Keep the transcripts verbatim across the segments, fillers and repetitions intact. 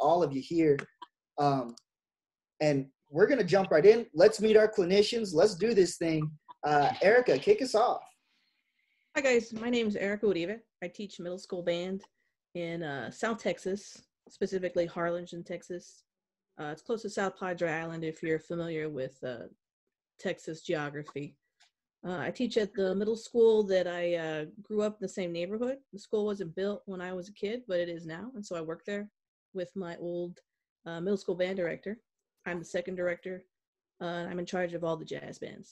all of you here. Um, and we're going to jump right in. Let's meet our clinicians. Let's do this thing. Uh, Erika, kick us off. Hi guys, my name is Erika Uribe. I teach middle school band in uh, South Texas, specifically Harlingen, Texas. Uh, it's close to South Padre Island if you're familiar with uh, Texas geography. Uh, I teach at the middle school that I uh, grew up in the same neighborhood. The school wasn't built when I was a kid, but it is now. And so I work there with my old uh, middle school band director. I'm the second director. Uh, and I'm in charge of all the jazz bands.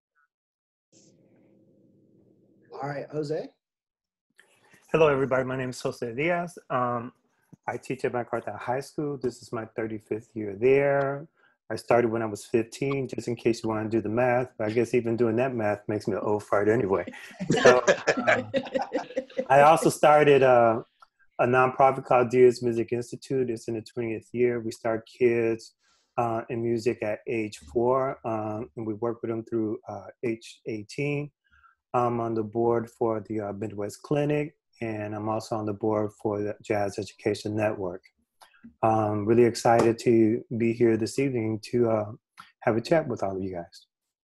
All right, Jose. Hello, everybody. My name is Jose Diaz. Um, I teach at MacArthur High School. This is my thirty-fifth year there. I started when I was fifteen, just in case you want to do the math. But I guess even doing that math makes me an old fart anyway. So, um, I also started uh, a nonprofit called Diaz Music Institute. It's in the twentieth year. We start kids uh, in music at age four, um, and we work with them through uh, age eighteen. I'm on the board for the uh, Midwest Clinic, and I'm also on the board for the Jazz Education Network. I'm really excited to be here this evening to uh, have a chat with all of you guys.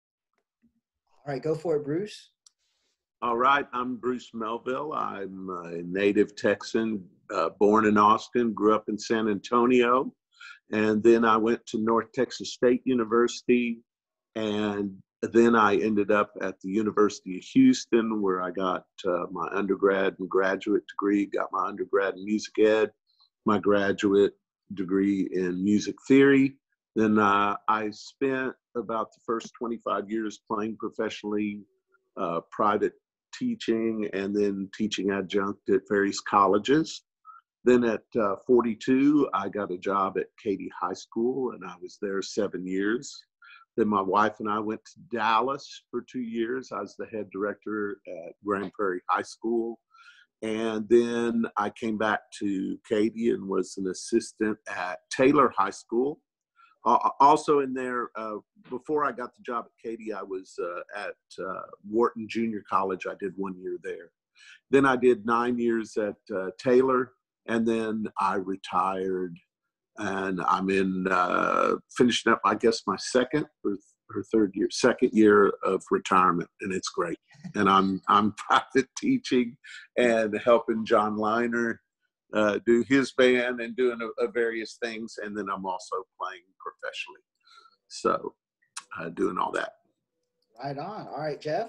All right, go for it, Bruce. All right, I'm Bruce Melville. I'm a native Texan, uh, born in Austin, grew up in San Antonio, and then I went to North Texas State University, and then I ended up at the University of Houston, where I got uh, my undergrad and graduate degree, got my undergrad in music ed, my graduate degree in music theory. Then uh, I spent about the first twenty-five years playing professionally, uh, private teaching, and then teaching adjunct at various colleges. Then at uh, forty-two, I got a job at Katy High School, and I was there seven years. Then my wife and I went to Dallas for two years. I was the head director at Grand Prairie High School. And then I came back to Katy and was an assistant at Taylor High School. Uh, also in there, uh, before I got the job at Katy, I was uh, at uh, Wharton Junior College. I did one year there. Then I did nine years at uh, Taylor, and then I retired. And I'm in uh, finishing up, I guess, my second or, or third year, second year of retirement, and it's great. And I'm I'm private teaching and helping John Liner uh, do his band and doing a, a various things, and then I'm also playing professionally, so uh, doing all that. Right on. All right, Jeff.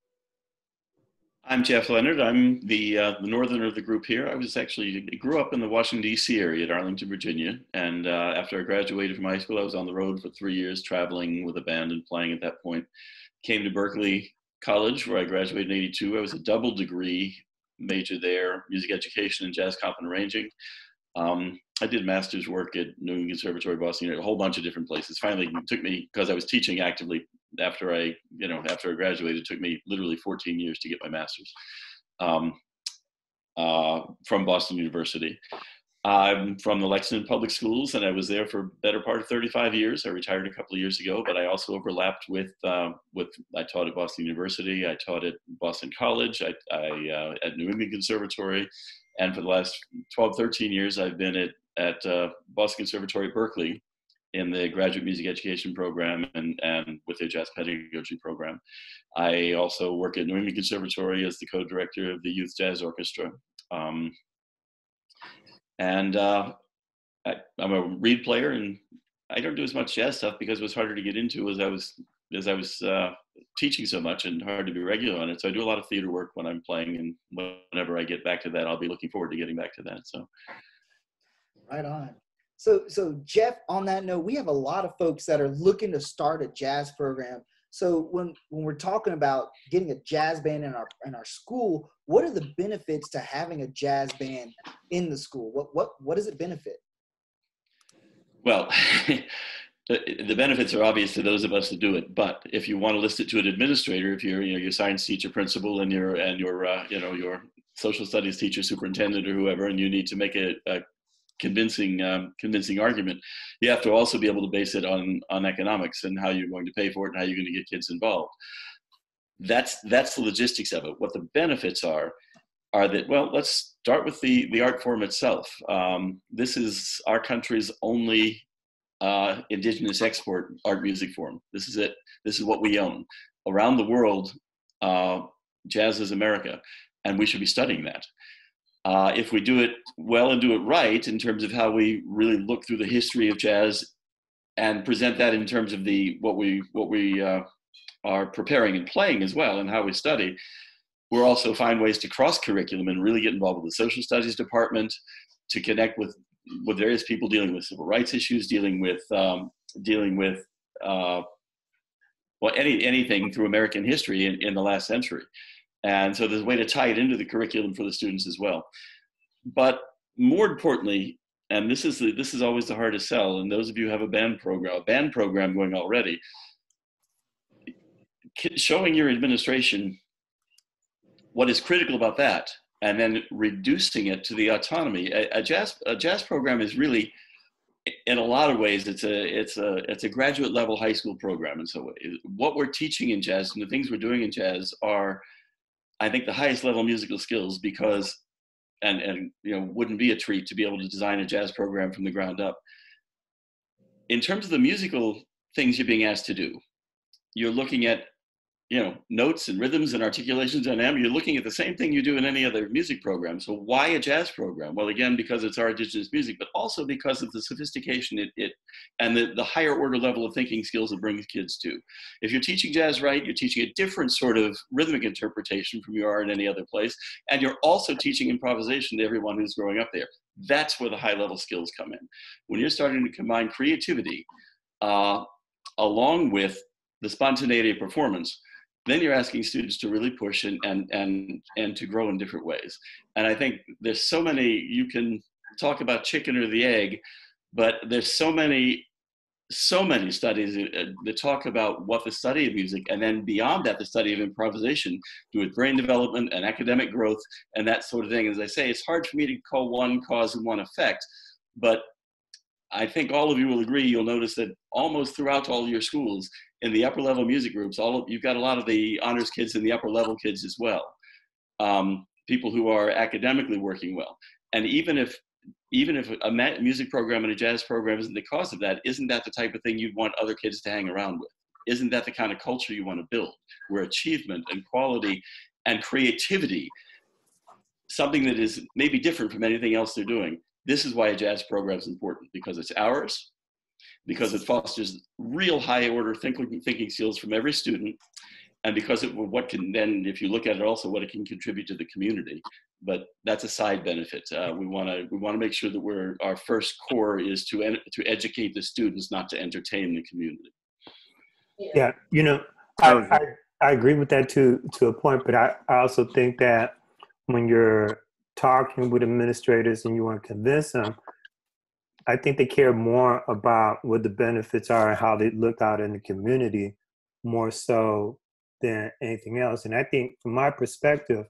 I'm Jeff Leonard. I'm the uh, the northerner of the group here. I was actually grew up in the Washington, D C area at Arlington, Virginia. And uh, after I graduated from high school, I was on the road for three years, traveling with a band and playing at that point. Came to Berkeley College, where I graduated in eighty-two. I was a double degree major there, music education and jazz comp and arranging. Um, I did master's work at New England Conservatory, Boston, a whole bunch of different places. Finally, it took me, because I was teaching actively after I, you know, after I graduated, it took me literally fourteen years to get my master's um, uh, from Boston University. I'm from the Lexington Public Schools, and I was there for the better part of thirty-five years. I retired a couple of years ago, but I also overlapped with, uh, with I taught at Boston University, I taught at Boston College, I, I uh, at New England Conservatory, and for the last twelve, thirteen years, I've been at, at uh, Boston Conservatory, Berkeley, in the graduate music education program and, and with their jazz pedagogy program. I also work at New England Conservatory as the co-director of the Youth Jazz Orchestra. Um, and uh, I, I'm a reed player, and I don't do as much jazz stuff because it was harder to get into as I was, as I was uh, teaching so much and hard to be regular on it. So I do a lot of theater work when I'm playing, and whenever I get back to that, I'll be looking forward to getting back to that. So. Right on. So, so Jeff, on that note, we have a lot of folks that are looking to start a jazz program. So when, when we're talking about getting a jazz band in our, in our school, what are the benefits to having a jazz band in the school? What, what, what does it benefit? Well, the, the benefits are obvious to those of us that do it. But if you want to list it to an administrator, if you're, you know, your science teacher, principal, and your, and your, uh, you know, your social studies teacher, superintendent, or whoever, and you need to make a, a convincing um, convincing argument, you have to also be able to base it on on economics and how you're going to pay for it and how you're going to get kids involved. That's that's the logistics of it. What the benefits are are that, well, let's start with the, the art form itself. Um, this is our country's only uh, indigenous export art music form. This is it. This is what we own. Around the world, uh, jazz is America, and we should be studying that. Uh, if we do it well and do it right in terms of how we really look through the history of jazz and present that in terms of the what we what we uh, are preparing and playing as well, and how we study, we'll also find ways to cross curriculum and really get involved with the social studies department to connect with with various people dealing with civil rights issues, dealing with um, dealing with uh, well any anything through American history in, in the last century. And so there's a way to tie it into the curriculum for the students as well. But more importantly, and this is the, this is always the hardest sell, and those of you who have a band program, a band program going already, showing your administration what is critical about that, and then reducing it to the autonomy. A, a jazz a jazz program is really, in a lot of ways, it's a it's a it's a graduate level high school program. And so what we're teaching in jazz and the things we're doing in jazz are, I think, the highest level musical skills, because, and, and, you know, wouldn't be a treat to be able to design a jazz program from the ground up. In terms of the musical things you're being asked to do, you're looking at, you know, notes and rhythms and articulations and am. You're looking at the same thing you do in any other music program. So why a jazz program? Well, again, because it's our indigenous music, but also because of the sophistication it, it and the, the higher order level of thinking skills it brings kids to. If you're teaching jazz right, you're teaching a different sort of rhythmic interpretation from you are in any other place. And you're also teaching improvisation to everyone who's growing up there. That's where the high level skills come in. When you're starting to combine creativity uh, along with the spontaneity of performance, then you're asking students to really push and, and, and, and to grow in different ways. And I think there's so many, you can talk about chicken or the egg, but there's so many, so many studies that talk about what the study of music, and then beyond that, the study of improvisation, do with brain development and academic growth and that sort of thing. As I say, it's hard for me to call one cause and one effect, but I think all of you will agree, you'll notice that almost throughout all of your schools, in the upper level music groups, all of, you've got a lot of the honors kids and the upper level kids as well. Um, people who are academically working well. And even if, even if a music program and a jazz program isn't the cause of that, isn't that the type of thing you'd want other kids to hang around with? Isn't that the kind of culture you want to build, where achievement and quality and creativity, something that is maybe different from anything else they're doing? This is why a jazz program is important, because it's ours, because it fosters real high order thinking, thinking skills from every student, and because it what can then, if you look at it also, what it can contribute to the community. But that's a side benefit. Uh, we want to we want to make sure that we're, our first core is to ed, to educate the students, not to entertain the community. Yeah, you know, I, I, I agree with that to to a point, but I, I also think that when you're talking with administrators and you want to convince them, I think they care more about what the benefits are and how they look out in the community more so than anything else. And I think from my perspective,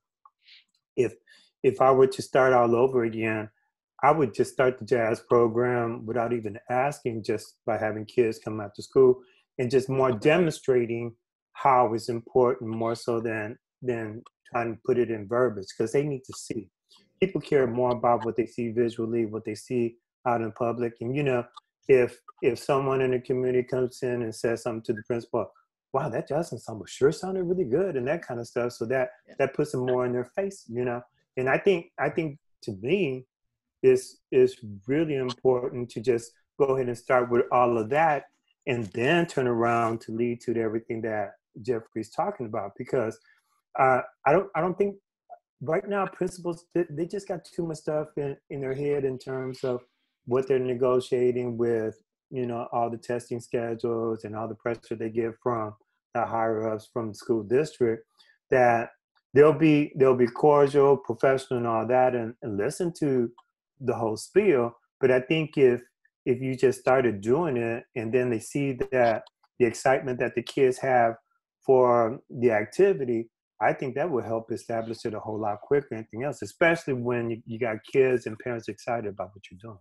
if if I were to start all over again, I would just start the jazz program without even asking, just by having kids come out to school and just more demonstrating how it's important, more so than than trying to put it in verbiage, because they need to see. People care more about what they see visually, what they see out in public. And, you know, if if someone in the community comes in and says something to the principal, wow, that jazz ensemble sure sounded really good, and that kind of stuff. So that Yeah. that puts them more in their face, you know. And I think I think to me, it's it's really important to just go ahead and start with all of that, and then turn around to lead to everything that Jeffrey's talking about. Because uh, I don't I don't think right now principals, they, they just got too much stuff in, in their head in terms of what they're negotiating with, you know, all the testing schedules and all the pressure they get from the higher ups from the school district, that they'll be they'll be cordial, professional, and all that, and, and listen to the whole spiel. But I think if if you just started doing it, and then they see that the excitement that the kids have for the activity, I think that will help establish it a whole lot quicker than anything else, especially when you, you got kids and parents excited about what you're doing.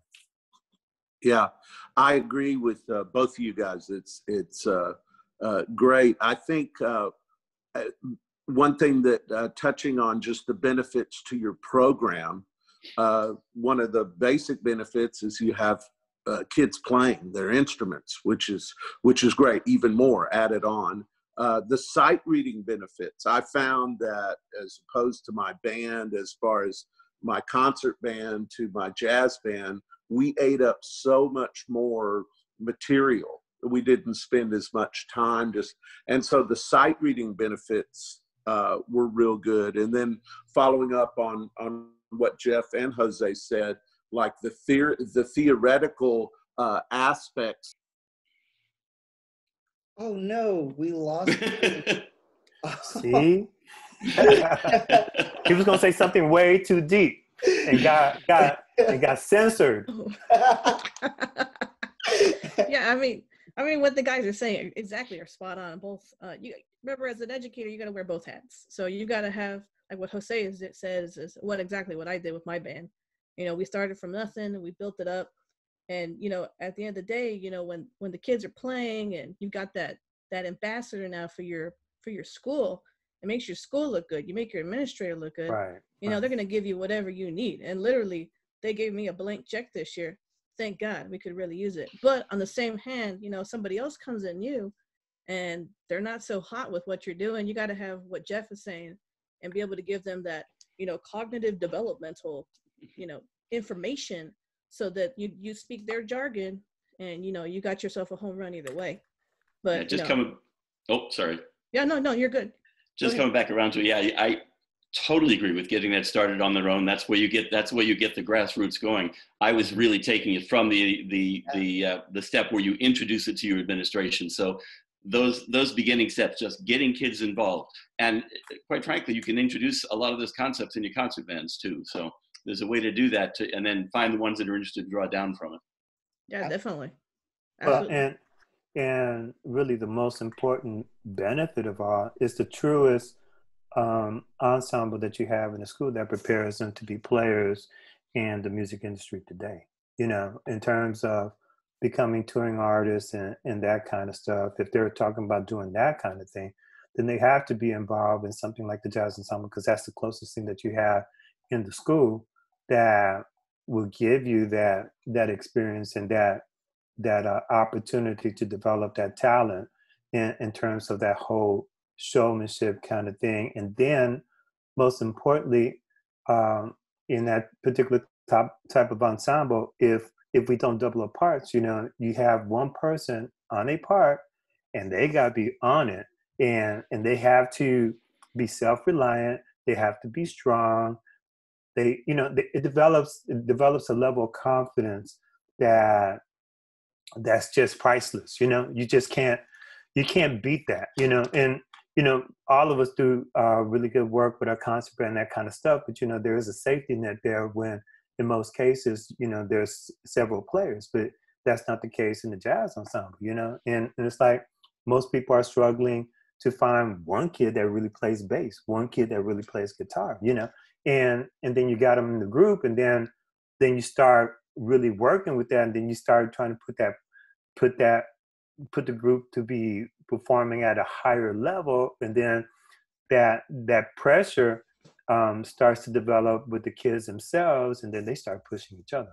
Yeah, I agree with uh, both of you guys. It's it's uh, uh, great. I think uh, one thing that uh, touching on just the benefits to your program, uh, one of the basic benefits is you have uh, kids playing their instruments, which is which is great. Even more added on. Uh, the sight reading benefits. I found that as opposed to my band, as far as my concert band to my jazz band, we ate up so much more material. We didn't spend as much time just, and so the sight reading benefits uh, were real good. And then following up on, on what Jeff and Jose said, like the, theor the theoretical uh, aspects. Oh no, we lost. See? He was gonna say something way too deep and got got and got censored. Yeah, I mean, I mean, what the guys are saying exactly are spot on. Both, uh, you remember, as an educator, you got to wear both hats. So you got to have, like what Jose is, it says is what exactly what I did with my band. You know, we started from nothing and we built it up. And you know, at the end of the day, you know, when when the kids are playing and you got that that ambassador now for your for your school, it makes your school look good. You make your administrator look good. Right. You know, right. they're gonna give you whatever you need. And literally, they gave me a blank check this year. Thank God, we could really use it. But on the same hand, you know, somebody else comes in new, and they're not so hot with what you're doing. You got to have what Jeff is saying, and be able to give them that, you know, cognitive developmental, you know, information, so that you you speak their jargon, and you know, you got yourself a home run either way. But yeah, just you know, coming. Oh, sorry. Yeah, no, no, you're good. Just coming back around to, yeah, I totally agree with getting that started on their own. That's where you get, that's where you get the grassroots going. I was really taking it from the, the, the, uh, the step where you introduce it to your administration. So those, those beginning steps, just getting kids involved. And quite frankly, you can introduce a lot of those concepts in your concert bands too. So there's a way to do that to, and then find the ones that are interested to draw down from it. Yeah, definitely. Absolutely. Well, and, And really the most important benefit of all is the truest um, ensemble that you have in a school that prepares them to be players in the music industry today. You know, in terms of becoming touring artists and, and that kind of stuff, if they're talking about doing that kind of thing, then they have to be involved in something like the jazz ensemble, because that's the closest thing that you have in the school that will give you that, that experience and that that uh, opportunity to develop that talent in, in terms of that whole showmanship kind of thing. And then most importantly, um, in that particular top, type of ensemble, if if we don't double up parts, you know, you have one person on a part and they got to be on it, and, and they have to be self-reliant, they have to be strong. They, you know, it develops, it develops a level of confidence that that's just priceless. You know, you just can't, you can't beat that, you know, and, you know, all of us do uh, really good work with our concert band and that kind of stuff, but, you know, there is a safety net there when in most cases, you know, there's several players, but that's not the case in the jazz ensemble, you know, and, and it's like most people are struggling to find one kid that really plays bass, one kid that really plays guitar, you know, and, and then you got them in the group, and then, then you start really working with that, and then you start trying to put that put that put the group to be performing at a higher level, and then that that pressure um, starts to develop with the kids themselves, and then they start pushing each other.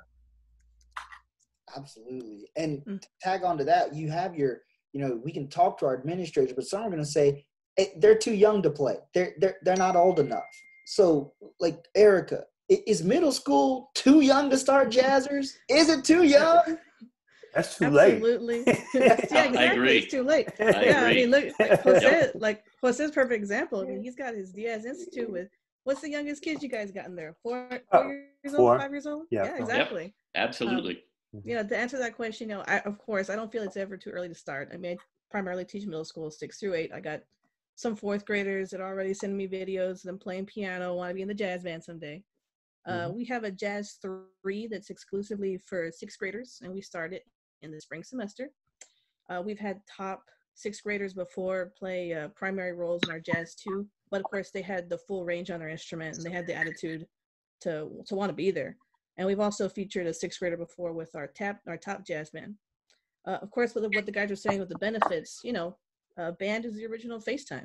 Absolutely. And to tag on to that, you have your, you know, we can talk to our administrators, but some are going to say hey, they're too young to play, they're they're they're not old enough. So like Erika, is middle school too young to start jazzers? Is it too young? That's too Absolutely. late. Yeah, exactly. I agree. It's too late. I yeah, agree. I mean, look, like Jose, Yep. like Jose's perfect example. I mean, he's got his Diaz Institute with, what's the youngest kids you guys got in there? Four, four Oh, years four. old, five years old? Yeah, Yeah, four. exactly. Yep. Absolutely. Um, you know, to answer that question, you know, I, of course, I don't feel it's ever too early to start. I mean, I primarily teach middle school, six through eight. I got some fourth graders that are already sending me videos of them playing piano, want to be in the jazz band someday. Uh, Mm-hmm. we have a jazz three that's exclusively for sixth graders, and we started in the spring semester. Uh, we've had top sixth graders before play uh, primary roles in our jazz two, but of course they had the full range on their instrument and they had the attitude to to want to be there. And we've also featured a sixth grader before with our tap our top jazz band. Uh, of course, with what the guys are saying with the benefits, you know, uh, band is the original FaceTime.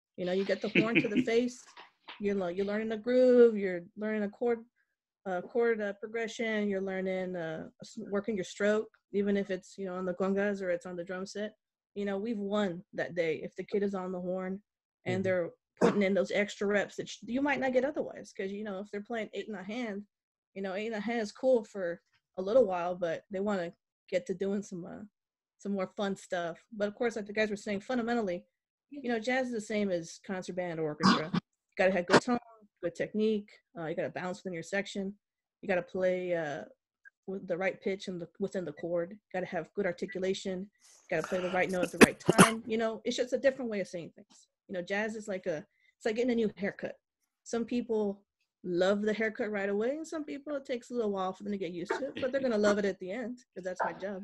You know, you get the horn to the face, you're, you're learning a groove, you're learning a chord, uh, chord uh, progression, you're learning, uh, working your stroke, even if it's, you know, on the congas or it's on the drum set. You know, we've won that day if the kid is on the horn and they're putting in those extra reps that you might not get otherwise. Because, you know, if they're playing eight in a hand, you know, eight in a hand is cool for a little while, but they want to get to doing some uh, some more fun stuff. But of course, like the guys were saying, fundamentally, you know, jazz is the same as concert band or orchestra. You got to have good tone, good technique. Uh, you got to bounce within your section. You got to play uh, with the right pitch and the, within the chord. Got to have good articulation. Got to play the right note at the right time. You know, it's just a different way of saying things. You know, jazz is like a, it's like getting a new haircut. Some people love the haircut right away, and some people it takes a little while for them to get used to it, but they're gonna love it at the end because that's my job.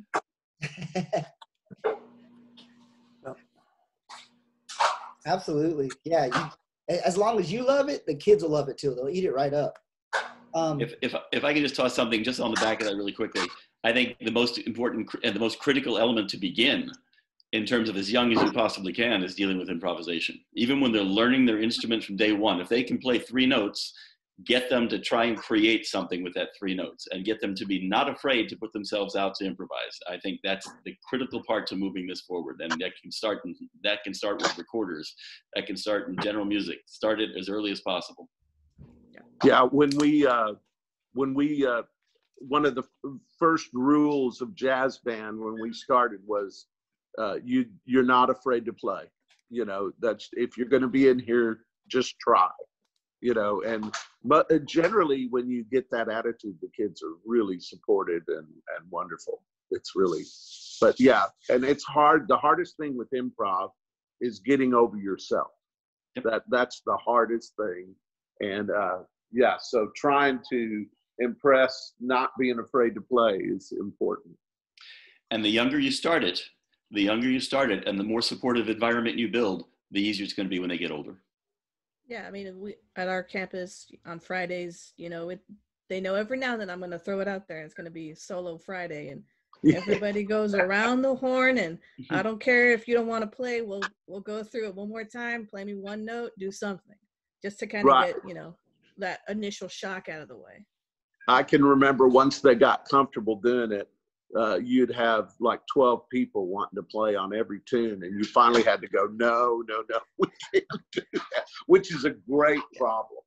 Absolutely, yeah. You, as long as you love it, the kids will love it too. They'll eat it right up. Um, if if if I could just toss something just on the back of that really quickly, I think the most important and the most critical element to begin, in terms of as young as you possibly can, is dealing with improvisation. Even when they're learning their instrument from day one, if they can play three notes, get them to try and create something with that three notes and get them to be not afraid to put themselves out to improvise. I think that's the critical part to moving this forward. And that can start, in, that can start with recorders. That can start in general music. Start it as early as possible. Yeah, when we, uh, when we, uh, one of the first rules of jazz band when we started was uh, you, you're not afraid to play. You know, that's, if you're going to be in here, just try. You know, and but generally when you get that attitude, the kids are really supported and, and wonderful. It's really, but yeah, and it's hard. The hardest thing with improv is getting over yourself. That that's the hardest thing. And uh, yeah, so trying to impress, not being afraid to play is important. And the younger you start it, the younger you start it, and the more supportive environment you build, the easier it's going to be when they get older. Yeah, I mean, we at our campus on Fridays, you know, it, they know every now and then I'm going to throw it out there. It's going to be solo Friday, and yeah. Everybody goes around the horn, and I don't care if you don't want to play. We'll we'll go through it one more time. Play me one note, do something, just to kind of right. get you know that initial shock out of the way. I can remember once they got comfortable doing it, uh, you'd have like twelve people wanting to play on every tune, and you finally had to go, no, no, no, we can't do that, which is a great problem.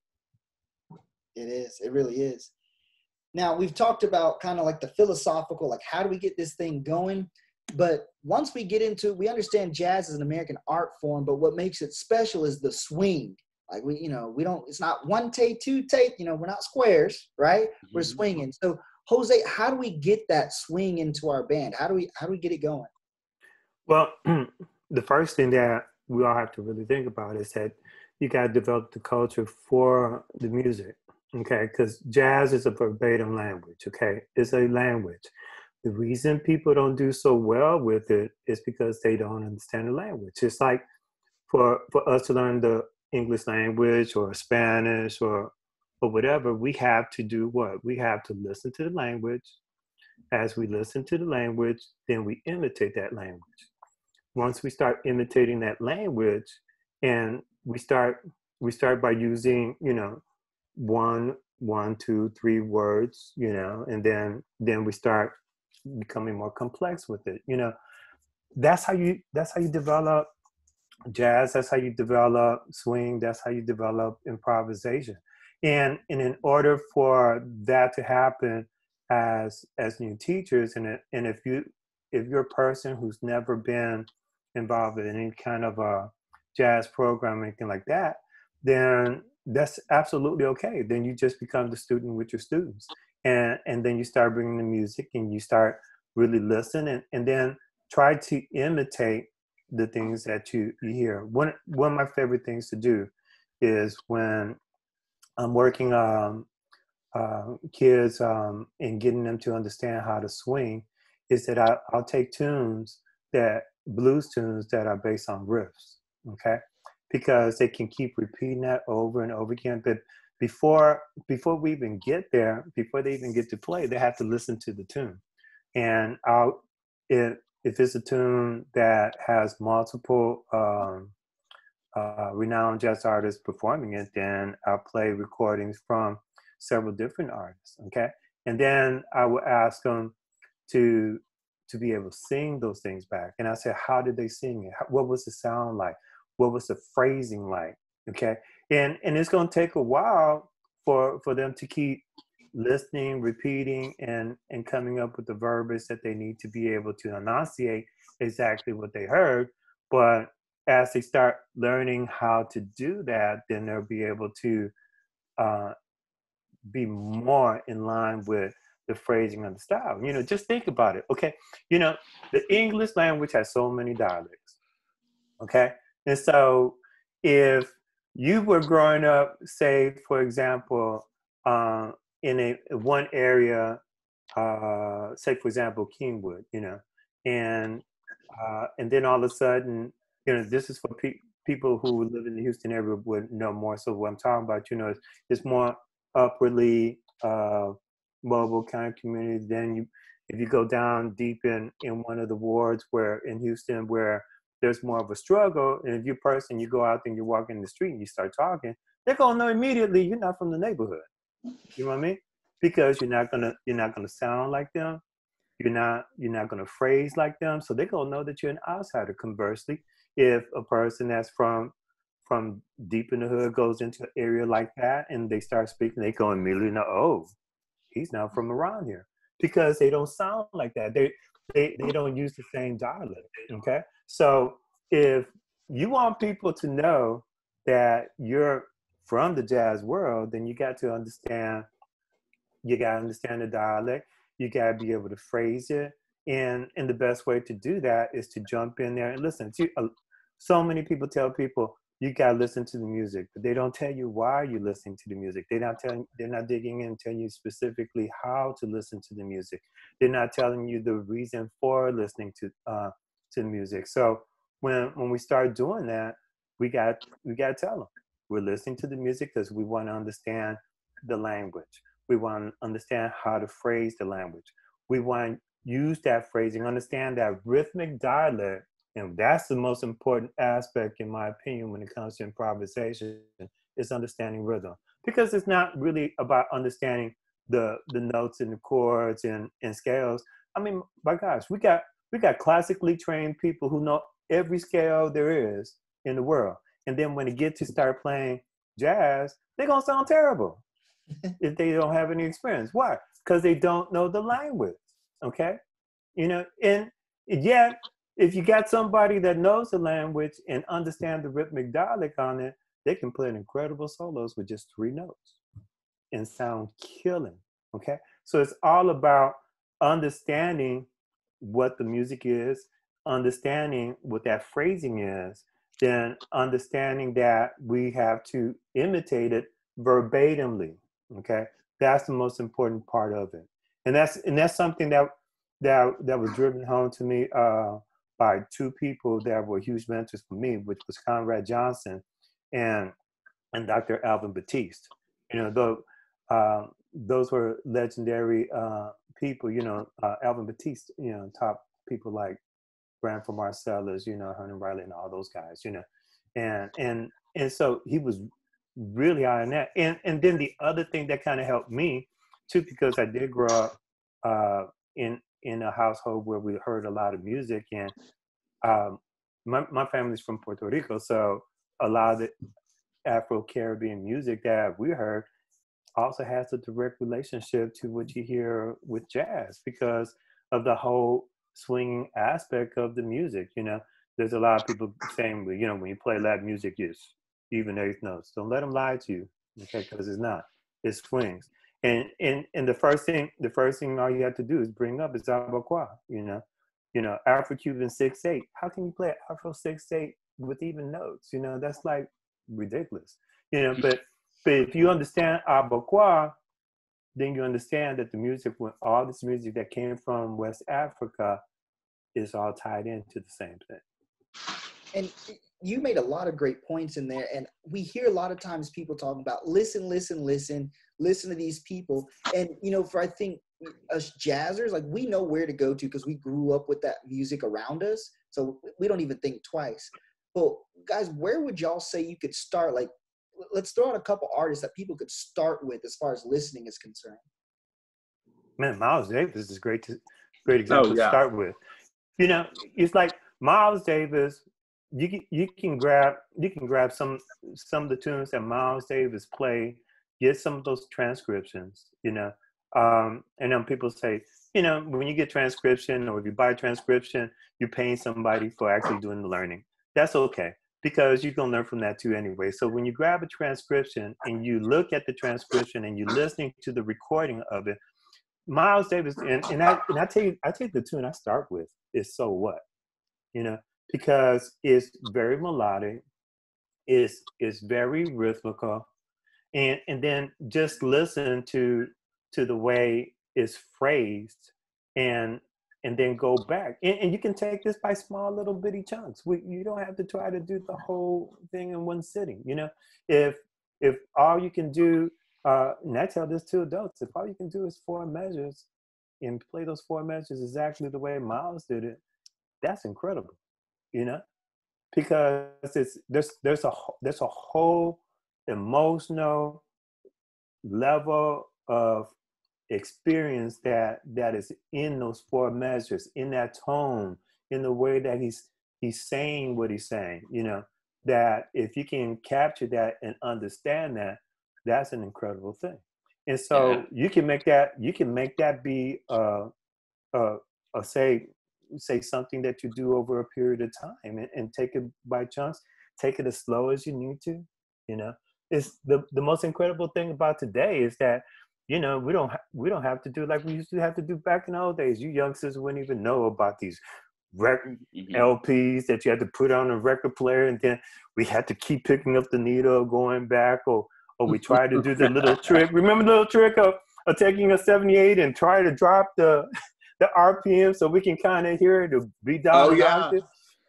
It is. It really is. Now, we've talked about kind of like the philosophical, like how do we get this thing going? But once we get into, we understand jazz is an American art form, but what makes it special is the swing. Like we, you know, we don't, it's not one take, two take, you know, we're not squares, right? Mm-hmm. We're swinging. So Jose, how do we get that swing into our band? How do we, how do we get it going? Well, the first thing that we all have to really think about is that you got to develop the culture for the music. Okay, because jazz is a verbatim language, okay? It's a language. The reason people don't do so well with it is because they don't understand the language. It's like for, for us to learn the English language or Spanish or, or whatever, we have to do what? We have to listen to the language. As we listen to the language, then we imitate that language. Once we start imitating that language, and we start, we start by using, you know, one, one, two, three words, you know, and then, then we start becoming more complex with it. You know, that's how you, that's how you develop jazz. That's how you develop swing. That's how you develop improvisation. And, and in order for that to happen as, as new teachers, and, and if you, if you're a person who's never been involved in any kind of a jazz program or anything like that, then that's absolutely okay. Then you just become the student with your students. And, and then you start bringing the music and you start really listening and, and then try to imitate the things that you, you hear. One, one of my favorite things to do is when I'm working um, uh, kids um, and getting them to understand how to swing is that I, I'll take tunes that, blues tunes that are based on riffs, okay? Because they can keep repeating that over and over again. But before before we even get there, before they even get to play, they have to listen to the tune. And I'll, if, if it's a tune that has multiple um, uh, renowned jazz artists performing it, then I'll play recordings from several different artists, okay? And then I will ask them to to be able to sing those things back. And I said, how did they sing it? How, what was the sound like? What was the phrasing like? Okay. And and it's gonna take a while for for them to keep listening, repeating, and and coming up with the verbiage that they need to be able to enunciate exactly what they heard. But as they start learning how to do that, then they'll be able to uh, be more in line with the phrasing and the style. You know, just think about it. Okay. You know, the English language has so many dialects. Okay. And so if you were growing up, say, for example, uh, in a one area, uh, say, for example, Kingwood, you know, and uh, and then all of a sudden, you know, this is for pe- people who live in the Houston area would know more. So what I'm talking about, you know, is it's more upwardly uh, mobile kind of community. Then you, if you go down deep in in one of the wards where in Houston where there's more of a struggle, and if you're a person, you go out there and you walk in the street and you start talking, they're gonna know immediately you're not from the neighborhood. You know what I mean? Because you're not gonna you're not gonna sound like them. You're not you're not gonna phrase like them. So they're gonna know that you're an outsider. Conversely, if a person that's from from deep in the hood goes into an area like that and they start speaking, they go immediately know, oh, he's not from around here, because they don't sound like that. They they they don't use the same dialect. Okay, so if you want people to know that you're from the jazz world, then you got to understand. You got to understand the dialect. You got to be able to phrase it, and and the best way to do that is to jump in there and listen. To, uh, so many people tell people you got to listen to the music, but they don't tell you why you're listening to the music. They're not telling, they're not digging in and telling you specifically how to listen to the music. They're not telling you the reason for listening to uh, to music. So when when we start doing that, we got we got to tell them we're listening to the music because we want to understand the language. We want to understand how to phrase the language. We want to use that phrasing, understand that rhythmic dialect. And that's the most important aspect, in my opinion, when it comes to improvisation, is understanding rhythm. Because it's not really about understanding the the notes and the chords and, and scales. I mean, my gosh, we got we got classically trained people who know every scale there is in the world. And then when they get to start playing jazz, they're gonna sound terrible if they don't have any experience. Why? Because they don't know the language. Okay? You know, and yet if you got somebody that knows the language and understand the rhythmic dialect on it, they can play incredible solos with just three notes and sound killing. Okay? So it's all about understanding what the music is, understanding what that phrasing is, then understanding that we have to imitate it verbatimly. Okay? That's the most important part of it. And that's and that's something that that that was driven home to me uh, by two people that were huge mentors for me, which was Conrad Johnson and and Doctor Alvin Batiste. You know, though uh, those were legendary uh, people. You know, uh, Alvin Batiste. You know, top people like Branford Marsalis, you know, Hernan Riley, and all those guys. You know, and and and so he was really high on that. And and then the other thing that kind of helped me too, because I did grow up uh, in in a household where we heard a lot of music, and um, my my family's from Puerto Rico, so a lot of the Afro-Caribbean music that we heard also has a direct relationship to what you hear with jazz because of the whole swinging aspect of the music. You know, there's a lot of people saying, you know, when you play Latin music, it's even eighth notes. Don't let them lie to you, okay? Because it's not. It swings. And and and the first thing, the first thing all you have to do is bring up is Abakwa. You know, you know, Afro-Cuban six eight. How can you play Afro six eight with even notes? You know, that's like ridiculous. You know, but but if you understand Abakwa, then you understand that the music, when all this music that came from West Africa, is all tied into the same thing. And you made a lot of great points in there. And we hear a lot of times people talking about listen, listen, listen, listen to these people. And, you know, for I think us jazzers, like we know where to go to because we grew up with that music around us. So we don't even think twice. Well, guys, where would y'all say you could start? Like, let's throw out a couple artists that people could start with as far as listening is concerned. Man, Miles Davis is great to great Oh example to yeah. start with. You know, it's like Miles Davis. You can you can grab you can grab some some of the tunes that Miles Davis played. Get some of those transcriptions. You know, um, and then people say, you know, when you get transcription or if you buy transcription, you're paying somebody for actually doing the learning. That's okay because you can learn from that too anyway. So when you grab a transcription and you look at the transcription and you're listening to the recording of it, Miles Davis, and, and I and I tell you, I take the tune I start with is So What, you know, because it's very melodic, it's it's very rhythmical, and and then just listen to to the way it's phrased, and and then go back, and, and you can take this by small little bitty chunks. We, you don't have to try to do the whole thing in one sitting. You know, if if all you can do, uh, and I tell this to adults, if all you can do is four measures and play those four measures exactly the way Miles did it, that's incredible. You know, because it's there's there's a there's a whole emotional level of experience that that is in those four measures, in that tone, in the way that he's he's saying what he's saying, you know, that if you can capture that and understand that, that's an incredible thing. And so Yeah. you can make that you can make that be uh uh, uh say say something that you do over a period of time, and, and take it by chunks, take it as slow as you need to. You know, it's the the most incredible thing about today is that, you know, we don't ha- we don't have to do like we used to have to do back in the old days. You youngsters wouldn't even know about these record Mm-hmm. L Ps that you had to put on a record player, and then we had to keep picking up the needle going back, or or we tried to do the little trick. Remember the little trick of, of taking a seventy-eight and try to drop the the R P M so we can kind of hear it to be down Oh an yeah. octave?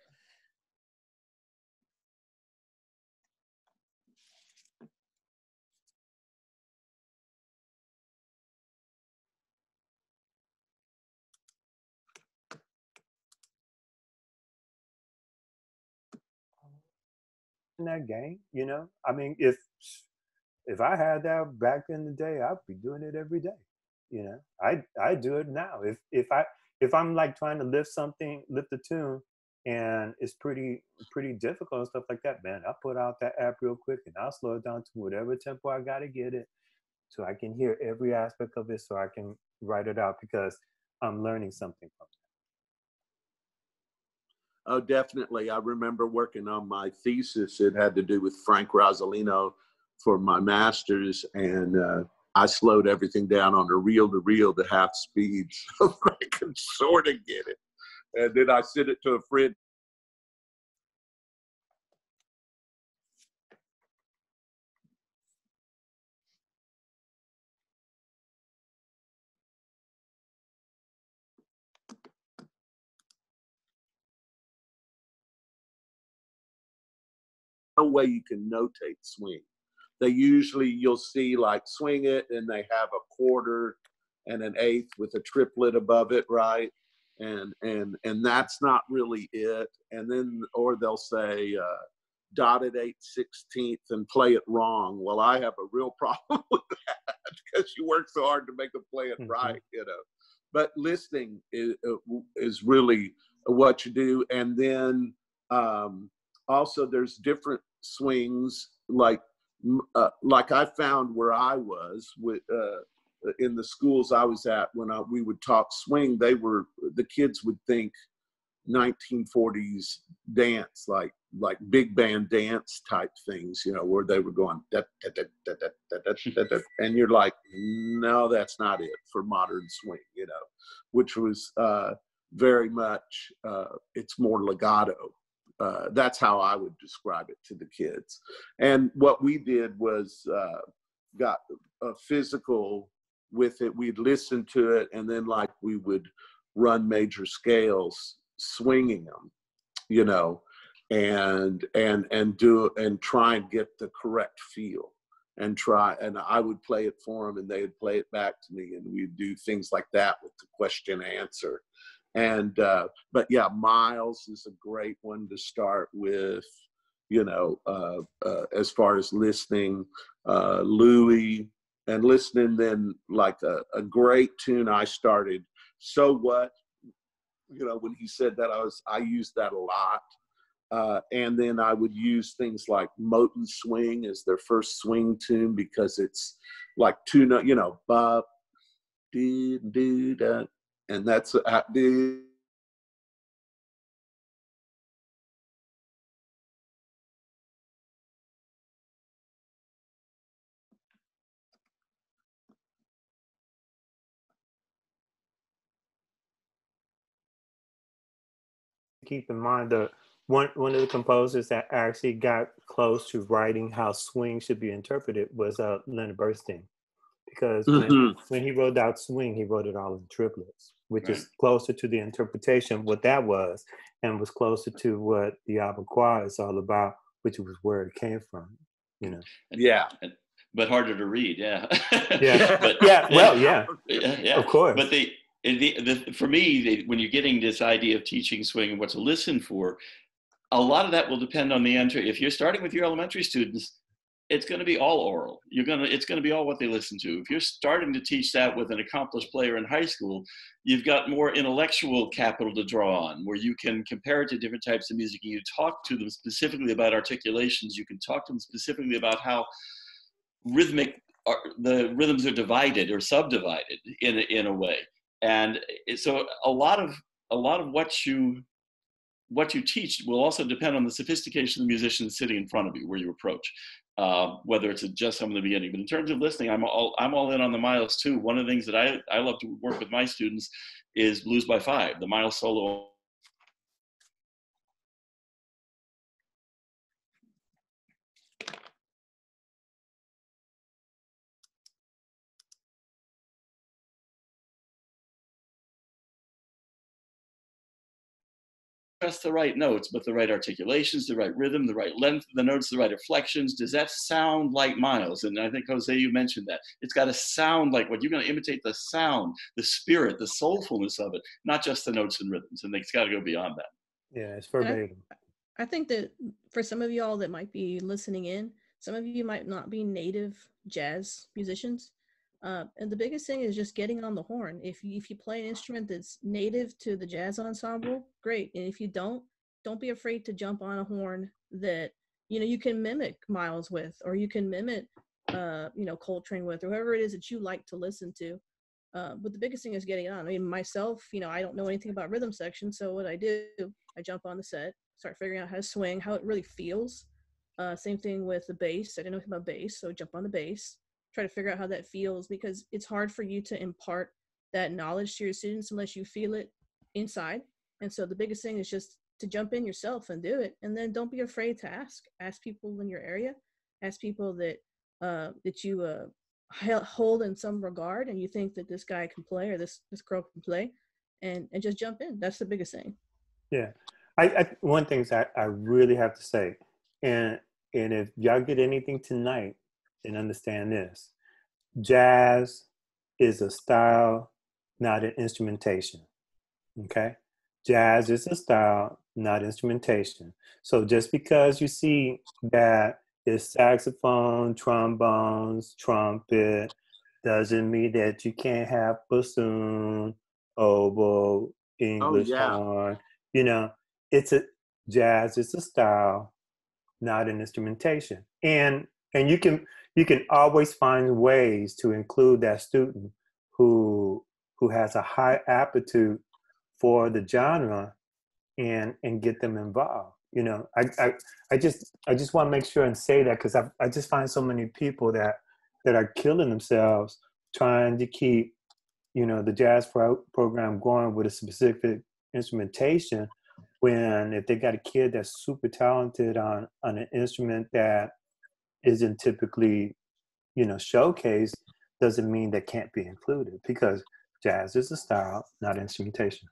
In that game, you know, I mean, if if I had that back in the day, I'd be doing it every day. You know, I I do it now. If if I if I'm like trying to lift something, lift a tune, and it's pretty pretty difficult and stuff like that, man, I put out that app real quick and I'll slow it down to whatever tempo I gotta get it, so I can hear every aspect of it, so I can write it out because I'm learning something from it. Oh, definitely. I remember working on my thesis. It had to do with Frank Rosolino for my master's, and uh, I slowed everything down on a reel to reel to half speed so I could sort of get it. And then I sent it to a friend. No way you can notate swing. They usually, you'll see like swing it and they have a quarter and an eighth with a triplet above it, right? And and and that's not really it. And then, or they'll say uh, dotted eight sixteenth and play it wrong. Well, I have a real problem with that because you work so hard to make them play it mm-hmm. right, you know. But listening is, is really what you do. And then um, also there's different swings, like uh, like I found where I was with uh, in the schools I was at, when I, we would talk swing, they were, the kids would think nineteen forties dance, like like big band dance type things, you know, where they were going da, da, da, da, da, da, da, da, and you're like, no, that's not it for modern swing, you know, which was uh, very much uh, it's more legato. Uh, that's how I would describe it to the kids. And what we did was uh, got a physical with it. We'd listen to it, and then like we would run major scales, swinging them, you know, and and and do and try and get the correct feel, and try. And I would play it for them, and they would play it back to me, and we'd do things like that with the question answer. And, uh, but yeah, Miles is a great one to start with, you know, uh, uh, as far as listening, uh, Louis, and listening then like a, a great tune I started, So What, you know, when he said that, I was, I used that a lot. Uh, and then I would use things like Moten Swing as their first swing tune, because it's like two note, you know, bop, doo, doo, da, and that's uh, doo. Keep in mind the one one of the composers that actually got close to writing how swing should be interpreted was uh, Leonard Bernstein, because when Mm-hmm. when he wrote out swing, he wrote it all in triplets, which Right. is closer to the interpretation of what that was, and was closer to what the Abaquois is all about, which was where it came from, you know. And, Yeah. and, but harder to read, yeah. Yeah, but yeah, well, yeah, yeah, yeah. of course. But the, the, the for me, the, when you're getting this idea of teaching swing and what to listen for, a lot of that will depend on the entry. If you're starting with your elementary students, it's going to be all oral. You're going to, it's going to be all what they listen to. If you're starting to teach that with an accomplished player in high school, you've got more intellectual capital to draw on, where you can compare it to different types of music. And you talk to them specifically about articulations. You can talk to them specifically about how rhythmic are, the rhythms are divided or subdivided in a, in a way. And so a lot of a lot of what you what you teach will also depend on the sophistication of the musician sitting in front of you, where you approach, uh, whether it's a just from the beginning. But in terms of listening, I'm all I'm all in on the Miles too. One of the things that I I love to work with my students is Blues by Five, the Miles solo. Just the right notes, but the right articulations, the right rhythm, the right length of the notes, the right inflections. Does that sound like Miles? And I think, Jose, you mentioned that. It's got to sound like what you're going to imitate, the sound, the spirit, the soulfulness of it, not just the notes and rhythms. And it's got to go beyond that. Yeah, it's And verbatim. I, I think that for some of y'all that might be listening in, some of you might not be native jazz musicians. Uh, and the biggest thing is just getting on the horn. If you, if you play an instrument that's native to the jazz ensemble, great. And if you don't, don't be afraid to jump on a horn that, you know, you can mimic Miles with, or you can mimic, uh, you know, Coltrane with, or whoever it is that you like to listen to. Uh, but the biggest thing is getting on. I mean, myself, you know, I don't know anything about rhythm section. So what I do, I jump on the set, start figuring out how to swing, how it really feels. Uh, same thing with the bass. I didn't know anything about bass, so jump on the bass, try to figure out how that feels, because it's hard for you to impart that knowledge to your students unless you feel it inside. And so the biggest thing is just to jump in yourself and do it. And then don't be afraid to ask. Ask people in your area. Ask people that uh, that you uh, hold in some regard, and you think that this guy can play or this this girl can play, and and just jump in. That's the biggest thing. Yeah, I, I one thing that I really have to say, and and if y'all get anything tonight, then understand this: jazz is a style, not an instrumentation. Okay, jazz is a style, not instrumentation. So just because you see that it's saxophone, trombones, trumpet, doesn't mean that you can't have bassoon, oboe, English Oh, yeah. horn. You know, it's a jazz is a style, not an instrumentation. And and you can you can always find ways to include that student who who has a high aptitude for the genre, and and get them involved. You know, I I, I just I just want to make sure and say that, because I I just find so many people that that are killing themselves trying to keep, you know, the jazz pro- program going with a specific instrumentation, when if they got a kid that's super talented on on an instrument that isn't typically, you know, showcased, doesn't mean that can't be included, because jazz is a style, not instrumentation.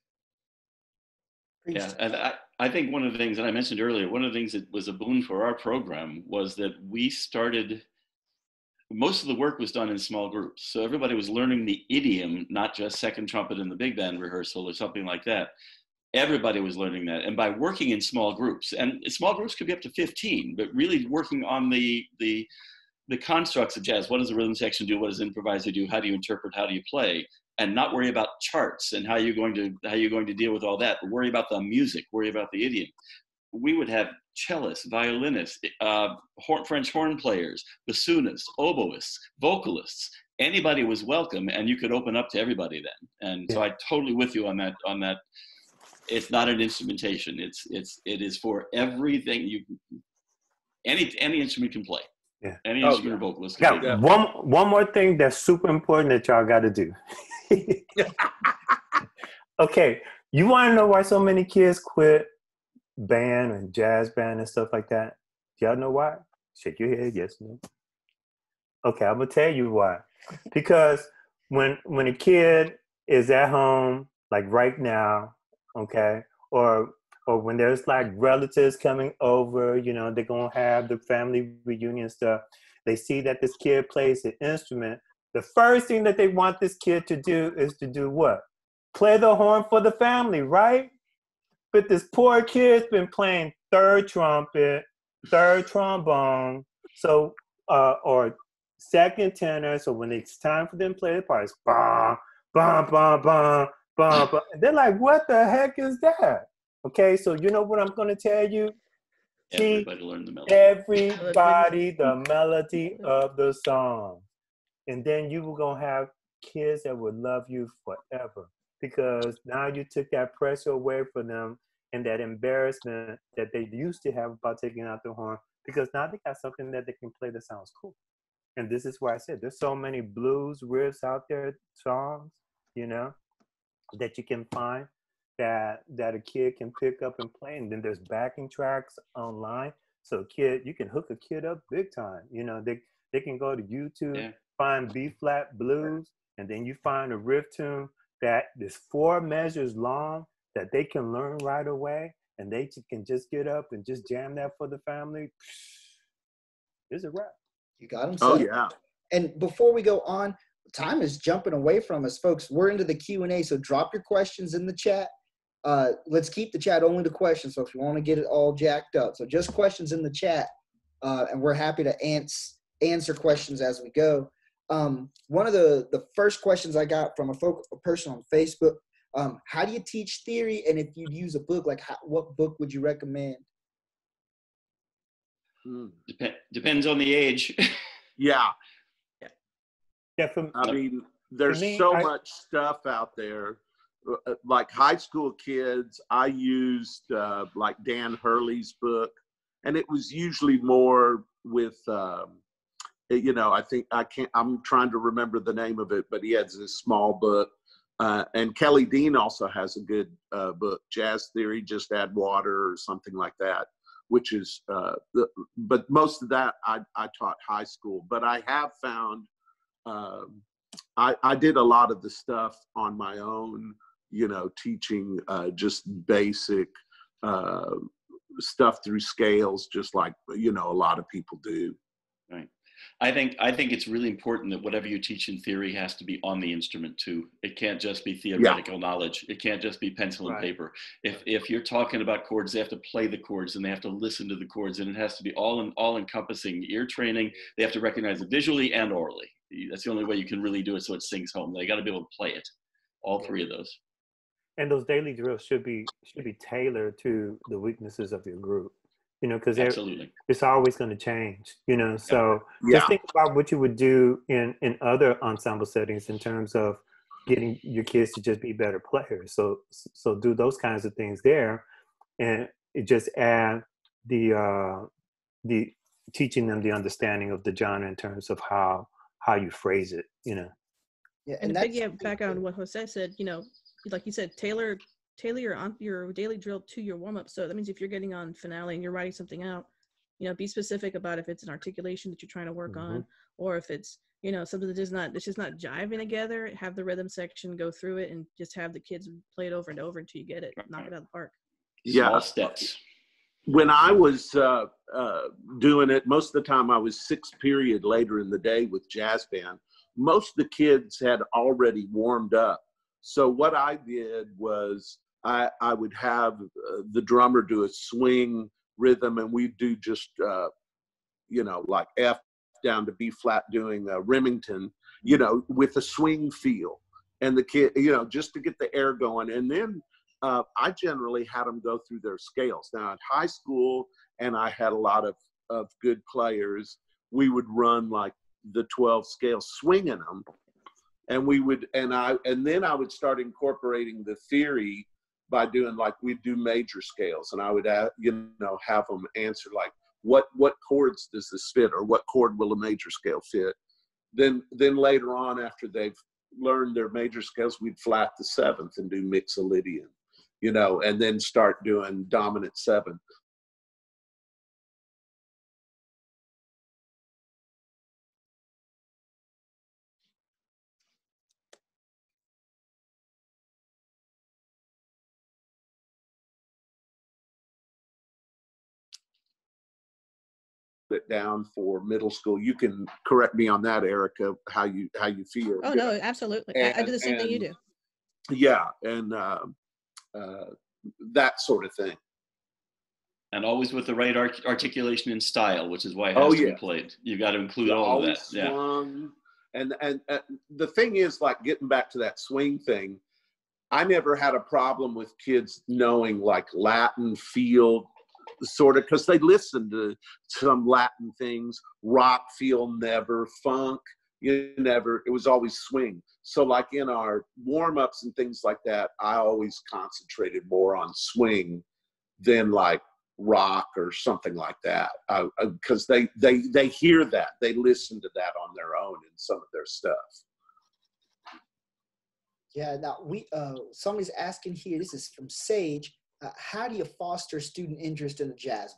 Yeah, and I, I think one of the things that I mentioned earlier, one of the things that was a boon for our program was that we started most of the work was done in small groups. So everybody was learning the idiom, not just second trumpet in the big band rehearsal or something like that. Everybody was learning that. And by working in small groups, and small groups could be up to fifteen, but really working on the, the, the constructs of jazz. What does the rhythm section do? What does improviser do? How do you interpret? How do you play? And not worry about charts and how you're going to, how you're going to deal with all that. But worry about the music, worry about the idiom. We would have cellists, violinists, uh, horn, French horn players, bassoonists, oboists, vocalists. Anybody was welcome, and you could open up to everybody then. And so I totally with you on that. On that, it's not an instrumentation. It's it's it is for everything. You any any instrument can play. Yeah. Any Oh, instrument yeah. or vocalist can Yeah. play. One one more thing that's super important that y'all got to do. Okay, you want to know why so many kids quit band and jazz band and stuff like that? Do y'all know why? Shake your head, yes, no. Okay, I'm gonna tell you why. Because when when a kid is at home, like right now, okay, or or when there's like relatives coming over, you know, they're gonna have the family reunion stuff. They see that this kid plays an instrument. The first thing that they want this kid to do is to do what? Play the horn for the family, right? But this poor kid's been playing third trumpet, third trombone, so uh, or second tenor. So when it's time for them to play the parts, bah, bah, bah, bah, bah, bah. And they're like, "What the heck is that?" Okay, so you know what I'm going to tell you? Teach Everybody learned the melody. everybody the melody of the song, and then you were gonna have kids that would love you forever. Because now you took that pressure away from them and that embarrassment that they used to have about taking out the horn, because now they got something that they can play that sounds cool. And this is why I said there's so many blues riffs out there, songs, you know, that you can find that that a kid can pick up and play. And then there's backing tracks online. So a kid, you can hook a kid up big time. You know, they, they can go to YouTube, Yeah. find B-flat blues, and then you find a riff tune that is four measures long that they can learn right away, and they can just get up and just jam that for the family. It's a wrap. You got them. Oh, yeah. And before we go on, time is jumping away from us, folks. We're into the Q and A, so drop your questions in the chat. Uh, let's keep the chat only to questions, folks. We want to get it all jacked up. So just questions in the chat, uh, and we're happy to ans- answer questions as we go. Um, one of the, the first questions I got from a, folk, a person on Facebook, um, how do you teach theory? And if you'd use a book, like how, what book would you recommend? Hmm. Dep- depends on the age. Yeah. Yeah, for, I mean, there's me, so I- much stuff out there. Uh, Like high school kids, I used uh, like Dan Hurley's book, and it was usually more with, um, you know, I think I can't, I'm trying to remember the name of it, but he has this small book. Uh, and Kelly Dean also has a good uh, book, Jazz Theory, Just Add Water or something like that, which is, uh, the, but most of that I, I taught high school. But I have found, um, I, I did a lot of the stuff on my own, you know, teaching uh, just basic uh, stuff through scales, just like, you know, a lot of people do. Right. I think I think it's really important that whatever you teach in theory has to be on the instrument too. It can't just be theoretical yeah. knowledge. It can't just be pencil and right. paper. If if you're talking about chords, they have to play the chords and they have to listen to the chords, and it has to be all in, all encompassing ear training. They have to recognize it visually and orally. That's the only way you can really do it so it sings home. They got to be able to play it. All three of those. And those daily drills should be should be tailored to the weaknesses of your group. You know, because it's always going to change, you know. So yeah. just think about what you would do in, in other ensemble settings in terms of getting your kids to just be better players. So so do those kinds of things there, and it just add the uh, the teaching them the understanding of the genre in terms of how how you phrase it, you know. Yeah, and, and to piggyback back on what Jose said, you know, like you said, tailor. tailor your, on, your daily drill to your warm-up. So that means if you're getting on finale and you're writing something out, you know, be specific about if it's an articulation that you're trying to work mm-hmm. on, or if it's, you know, something that is not, it's just not jiving together, have the rhythm section go through it and just have the kids play it over and over until you get it, knock it out of the park. Yeah. Small steps. when I was uh, uh, doing it, most of the time I was sixth period later in the day with jazz band. Most of the kids had already warmed up. So what I did was I, I would have uh, the drummer do a swing rhythm, and we'd do just, uh, you know, like F down to B flat doing uh, Remington, you know, with a swing feel. And the kid, you know, just to get the air going. And then uh, I generally had them go through their scales. Now at high school, and I had a lot of, of good players, we would run like the twelve scales, swinging them. And we would, and I, and then I would start incorporating the theory by doing like, we'd do major scales, and I would, uh, you know, have them answer like, what, what chords does this fit, or what chord will a major scale fit? Then, then later on, after they've learned their major scales, we'd flat the seventh and do Mixolydian, you know, and then start doing dominant seventh. It down for middle school. You can correct me on that, Erika, how you how you feel. Oh no, absolutely. And, I, I do the same and, thing you do. Yeah, and uh, uh, that sort of thing. And always with the right art articulation and style, which is why it has oh, to yeah. be played. You've got to include yeah, all of that. Swung. Yeah. And, and and the thing is, like, getting back to that swing thing, I never had a problem with kids knowing like Latin feel, sort of, because they listened to some Latin things, rock feel never, funk, you never, it was always swing. So like in our warm-ups and things like that, I always concentrated more on swing than like rock or something like that, because uh, they they they hear that, they listen to that on their own in some of their stuff. Yeah. Now we uh, somebody's asking here. This is from Sage. Uh, how do you foster student interest in a jazz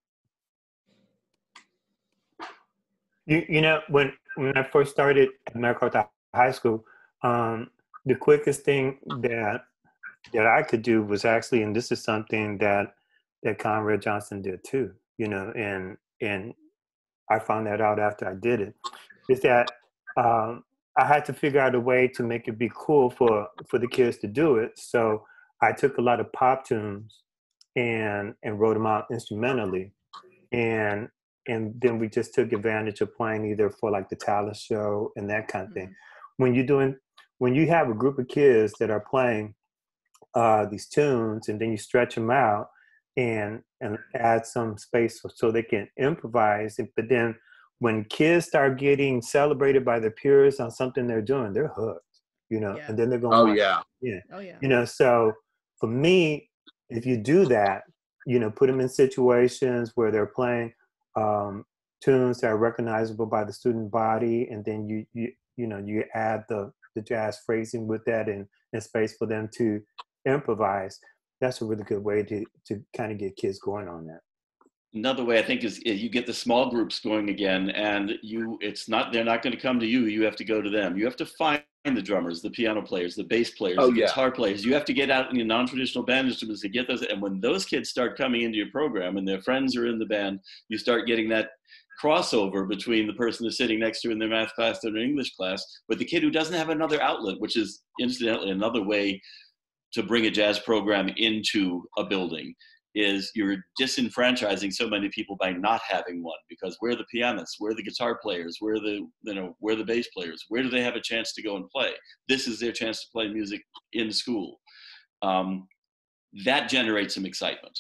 band? You, you know, when, when I first started at McArthur High School, um, the quickest thing that that I could do was actually, and this is something that that Conrad Johnson did too, you know, and and I found that out after I did it, is that um, I had to figure out a way to make it be cool for for the kids to do it. So I took a lot of pop tunes and and wrote them out instrumentally, and and then we just took advantage of playing either for like the talent show and that kind of thing. When you're doing, when you have a group of kids that are playing uh, these tunes, and then you stretch them out and and add some space so, so they can improvise. But then when kids start getting celebrated by their peers on something they're doing, they're hooked, you know, Yeah. and then they're going, Oh, yeah. yeah. Oh yeah. You know, so for me, if you do that, you know, put them in situations where they're playing um, tunes that are recognizable by the student body, and then you you you know you add the the jazz phrasing with that, and, and space for them to improvise. That's a really good way to to kind of get kids going on that. Another way I think is, is you get the small groups going again, and you it's not they're not going to come to you. You have to go to them. You have to find the drummers, the piano players, the bass players, oh, the yeah. guitar players. You have to get out in your non-traditional band instruments to get those. And when those kids start coming into your program and their friends are in the band, you start getting that crossover between the person that's sitting next to in their math class or their English class, but the kid who doesn't have another outlet, which is incidentally another way to bring a jazz program into a building, is you're disenfranchising so many people by not having one, because we're the pianists, we're the guitar players, we're the, you know, we're the bass players. Where do they have a chance to go and play? This is their chance to play music in school. Um, that generates some excitement.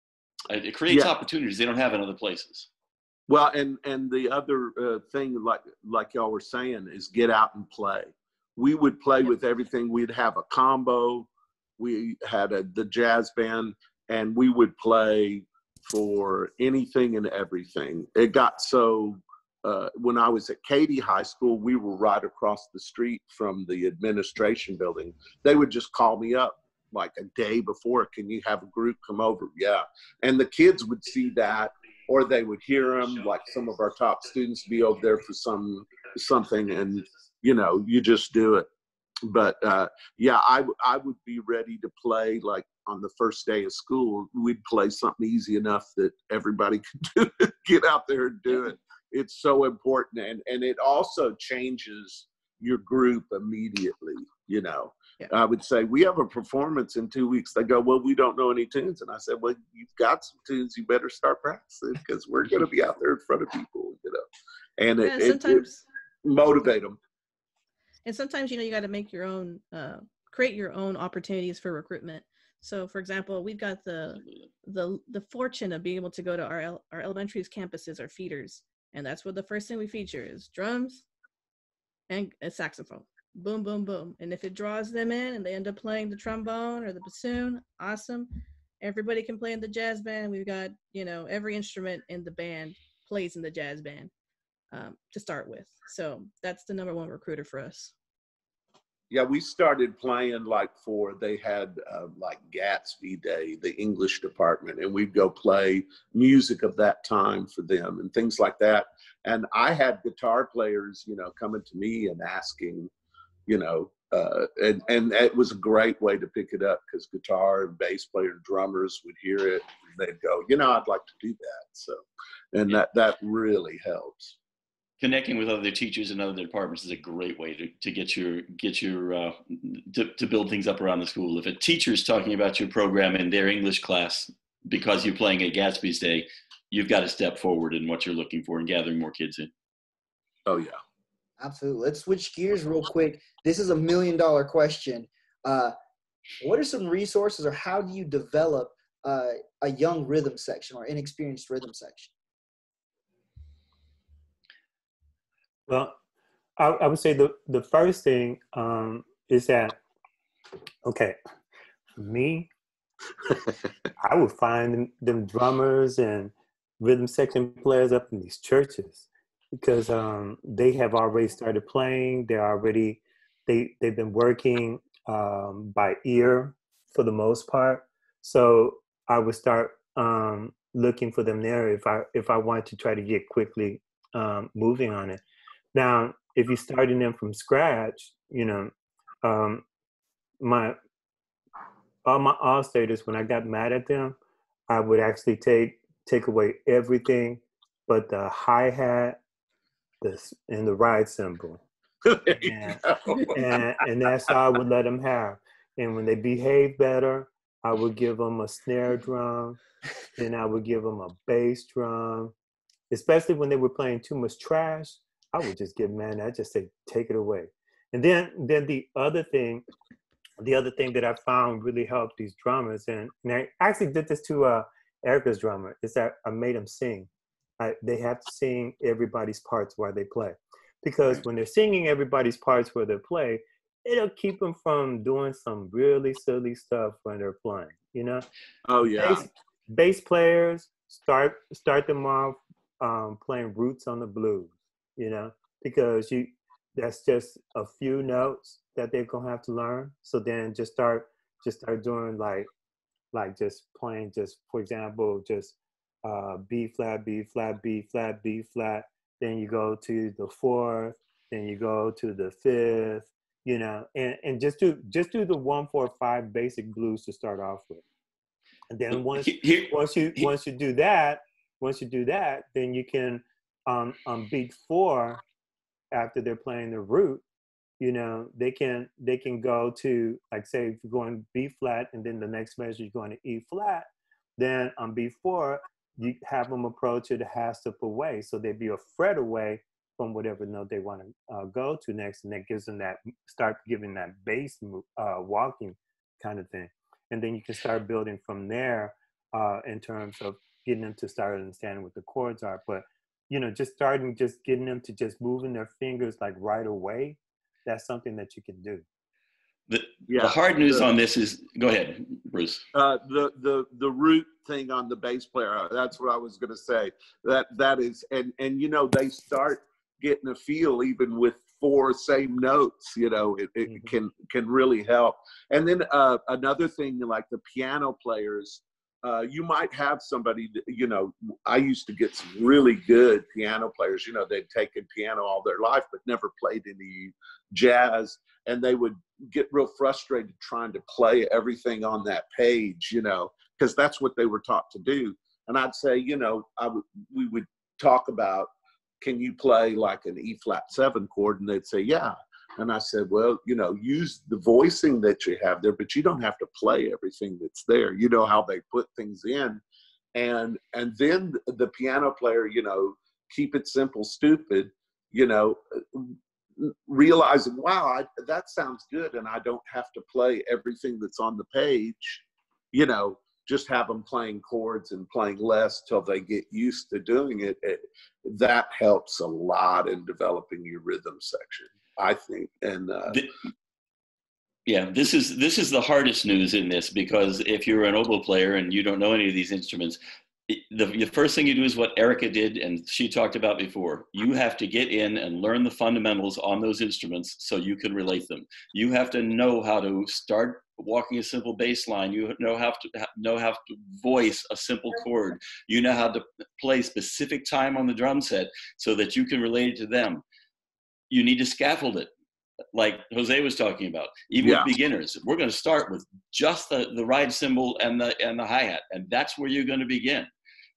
It creates Yeah. opportunities they don't have in other places. Well, and and the other uh, thing, like like y'all were saying, is get out and play. We would play Yep. with everything. We'd have a combo. We had a, the jazz band, and we would play for anything and everything. It got so, uh, when I was at Katy High School, we were right across the street from the administration building. They would just call me up like a day before, can you have a group come over? Yeah. And the kids would see that, or they would hear them, like some of our top students be over there for some something, and, you know, you just do it. But uh, yeah, I, I would be ready to play like on the first day of school, we'd play something easy enough that everybody could do it, get out there and do it. It's so important. And, and it also changes your group immediately, you know. Yeah. I would say, we have a performance in two weeks. They go, well, we don't know any tunes. And I said, well, you've got some tunes. You better start practicing, because we're going to be out there in front of people, you know. And yeah, it, sometimes it, it motivate them. And sometimes, you know, you got to make your own, uh, create your own opportunities for recruitment. So, for example, we've got the the the fortune of being able to go to our our elementary's campuses, our feeders, and that's what the first thing we feature is drums and a saxophone. Boom, boom, boom. And if it draws them in and they end up playing the trombone or the bassoon, awesome. Everybody can play in the jazz band. We've got, you know, every instrument in the band plays in the jazz band um, to start with. So that's the number one recruiter for us. Yeah, we started playing like for, they had uh, like Gatsby Day, the English department, and we'd go play music of that time for them and things like that. And I had guitar players, you know, coming to me and asking, you know, uh, and, and it was a great way to pick it up, because guitar and bass player and drummers would hear it and they'd go, you know, I'd like to do that. So, and that, that really helps. Connecting with other teachers in other departments is a great way to, to get your, get your, uh, to, to build things up around the school. If a teacher's talking about your program in their English class because you're playing at Gatsby's Day, you've got to step forward in what you're looking for and gathering more kids in. Oh, yeah. Absolutely. Let's switch gears real quick. This is a million dollar question. Uh, what are some resources, or how do you develop uh, a young rhythm section or inexperienced rhythm section? Well, I, I would say the, the first thing um, is that, okay, for me, I would find them, them drummers and rhythm section players up in these churches, because um, they have already started playing. They're already, they, they've been working um, by ear for the most part. So I would start um, looking for them there if I, if I wanted to try to get quickly um, moving on it. Now, if you're starting them from scratch, you know, um, my, all my all-staters, when I got mad at them, I would actually take, take away everything but the hi-hat, this and the ride cymbal, and, and and that's all I would let them have. And when they behave better, I would give them a snare drum, then I would give them a bass drum. Especially when they were playing too much trash, I would just get mad. I just say, take it away. And then then the other thing, the other thing that I found really helped these drummers, and, and I actually did this to uh, Erika's drummer, is that I made them sing. I, they have to sing everybody's parts while they play, because when they're singing everybody's parts while they play, it'll keep them from doing some really silly stuff when they're playing, you know? Oh, yeah. Bass, bass players, start start them off um, playing Roots on the Blues, you know? Because you that's just a few notes that they're gonna have to learn. So then just start just start doing like like just playing just, for example, just Uh, B flat, B flat, B flat, B flat. Then you go to the fourth. Then you go to the fifth. You know, and, and just do just do the one, four, five basic blues to start off with. And then once once you once you do that, once you do that, then you can um, um beat four after they're playing the root. You know, they can they can go to, like, say if you're going B flat and then the next measure you're going to E flat. Then on B four, you have them approach it a half step away, so they'd be a fret away from whatever note they want to uh, go to next, and that gives them that, start giving that bass uh, walking kind of thing. And then you can start building from there uh, in terms of getting them to start understanding what the chords are. But, you know, just starting, just getting them to just moving their fingers like right away, that's something that you can do. The, yeah, the hard news the, on this is, go ahead, Bruce. Uh, the the the root thing on the bass player, that's what I was going to say. That that is, and and you know, they start getting a feel even with four same notes. You know, it, it mm-hmm. can can really help. And then uh, another thing, like the piano players, uh, you might have somebody, that, you know, I used to get some really good piano players, you know, they'd taken piano all their life, but never played any jazz. And they would get real frustrated trying to play everything on that page, you know, because that's what they were taught to do. And I'd say, you know, I would, we would talk about, can you play like an E flat seven chord? And they'd say, yeah. And I said, well, you know, use the voicing that you have there, but you don't have to play everything that's there. You know how they put things in. And and then the piano player, you know, keep it simple, stupid, you know, realizing, wow, I, that sounds good. And I don't have to play everything that's on the page, you know, just have them playing chords and playing less till they get used to doing it. it that helps a lot in developing your rhythm section, I think. And uh, the, yeah, this is this is the hardest news in this, because if you're an oboe player and you don't know any of these instruments, the, the first thing you do is what Erika did and she talked about before. You have to get in and learn the fundamentals on those instruments so you can relate them. You have to know how to start walking a simple bass line. You know how to know how to voice a simple chord. You know how to play specific time on the drum set so that you can relate it to them. You need to scaffold it, like Jose was talking about. Even yeah. with beginners, we're going to start with just the, the ride cymbal and the and the hi-hat, and that's where you're going to begin.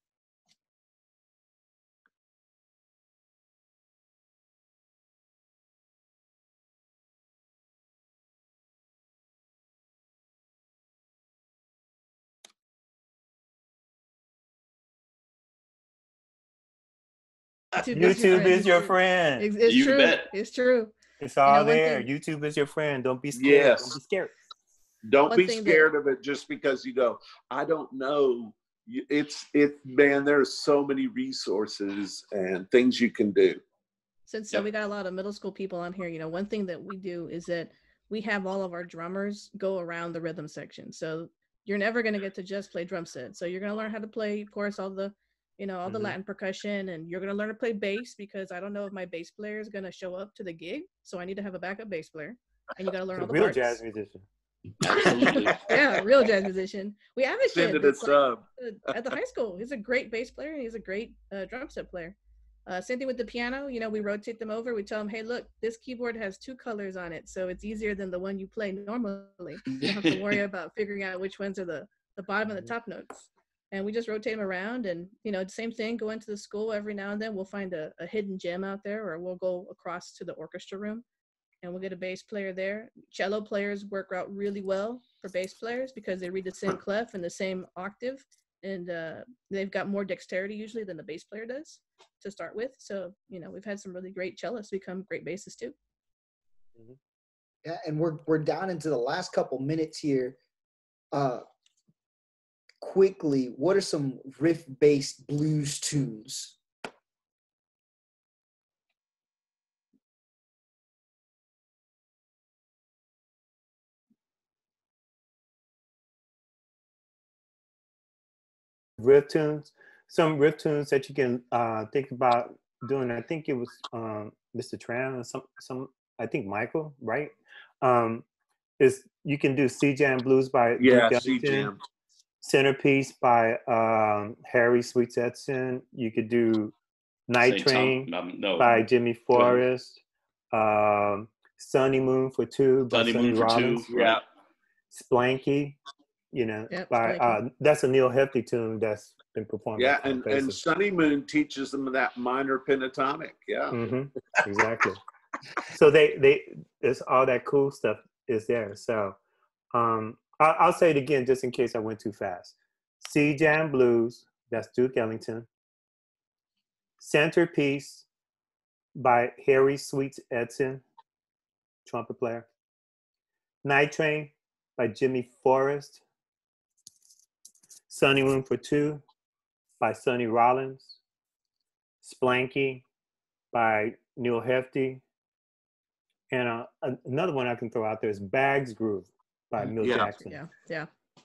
YouTube is your friend. It's, it's You true. bet. It's true. It's all You know, one there. thing- YouTube is your friend. Don't be scared. Yes. Don't be scared. Don't One be thing scared that- of it just because you go, I don't know. It's, it, man, there's so many resources and things you can do. Since uh, Yep. we got a lot of middle school people on here, you know, one thing that we do is that we have all of our drummers go around the rhythm section. So you're never going to get to just play drum set. So you're going to learn how to play, of course, all the, you know, all the Mhm. Latin percussion, and you're going to learn to play bass, because I don't know if my bass player is going to show up to the gig. So I need to have a backup bass player, and you got to learn It's all a the real parts. jazz musician. Absolutely. Yeah, real jazz musician. We have a Send kid it a that's like, sub. uh, at the high school. He's a great bass player, and he's a great uh, drum set player. Uh, same thing with the piano. You know, we rotate them over. We tell them, hey, look, this keyboard has two colors on it, so it's easier than the one you play normally. You don't have to worry about figuring out which ones are the, the bottom and the top notes. And we just rotate them around, and, you know, same thing, go into the school every now and then. We'll find a, a hidden gem out there, or we'll go across to the orchestra room, and we'll get a bass player there. Cello players work out really well for bass players because they read the same clef and the same octave, and uh, they've got more dexterity usually than the bass player does to start with. So, you know, we've had some really great cellists become great bassists too. Yeah, and we're we're down into the last couple minutes here. Uh, quickly, what are some riff-based blues tunes? Riff tunes. Some riff tunes that you can uh, think about doing. I think it was um, Mister Tran or some some. I think Michael, right? Um, is you can do C Jam Blues by Yeah, Duke C Ellington. Jam. Centerpiece by um, Harry Sweets Edson. You could do Night Saint Tom- Train um, no. by Jimmy Go ahead. Forrest. Um, Sunny Moon for Two by Sunny Sonny Moon for Rollins. two, right? Splanky, you know, Yep, by Splanky. uh, that's a Neil Hefti tune that's been performed. Yeah, by and, Count and Basie. Sunny Moon teaches them that minor pentatonic. Yeah. Mm-hmm. Exactly. So they they there's all that cool stuff is there. So um, I'll, I'll say it again just in case I went too fast. C Jam Blues, that's Duke Ellington. Centerpiece by Harry Sweets Edson, trumpet player. Night Train by Jimmy Forrest. Sunny Moon for Two by Sonny Rollins. Splanky by Neil Hefti. And uh, another one I can throw out there is Bags Groove by Mill Yeah. Jackson. Yeah, yeah.